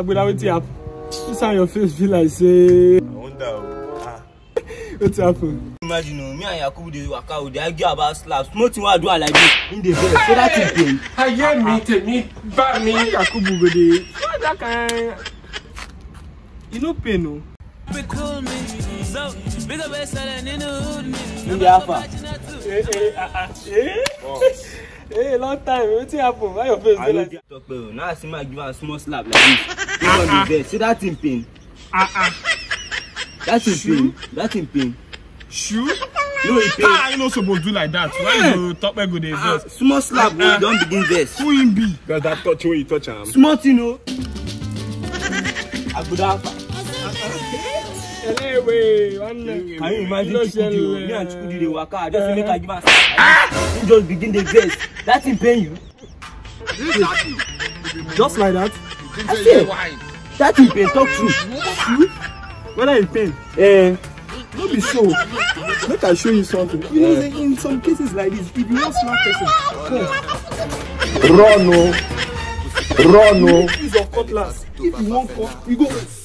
Agbuda, what's happened? This on your face feel like say. I wonder. What's happened? Imagine me and Yakubu dey waka, we dey argue about slaps. Small thing wey I do like this in the bed, so that is pain. I hear me, bad me, Yakubu go dey. That kind. You no pain, no. In the alpha. Hey, long time. What's happened? Why your face I like? talk well. Now I see my give a small slap like this. You on the bed, see that in pain. That's in pain. That's in pain. Shoe? No, in pain. I not supposed to do like that. Why you top go dey vex? Small slap, we don't begin this. Who him be? Because that touch when you touch him. Small thing, no. Agbuda. Anyway, Can you imagine Chukwudi? Me and Chukwudi dey waka. I just make her give us. You just begin the vex. That in pain you. just like that. I say, that in pain. Talk true. Whether in pain. No be so. Make I show you something. You know, in some cases like this, if you want smart person, Run, no. use your cutlass. If you want, you go